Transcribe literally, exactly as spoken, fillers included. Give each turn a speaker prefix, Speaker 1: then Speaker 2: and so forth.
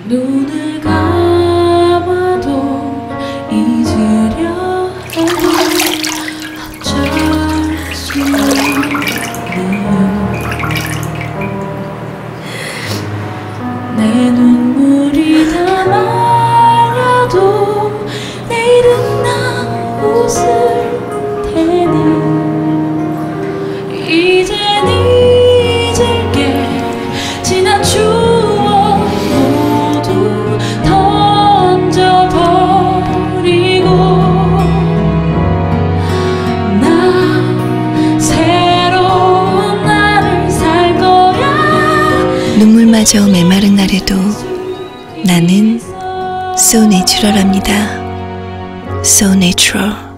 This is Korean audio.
Speaker 1: 눈을 감아도 잊으려 해도 어쩔 수 없네요. 내 눈물이 다 말라도 내일은 나 웃을 테니 이젠 잊을게. 지난 추억 모두 던져버리고 나 새로운 나를 살 거야.
Speaker 2: 눈물마저 메마른 날에도 나는 so natural합니다. So natural.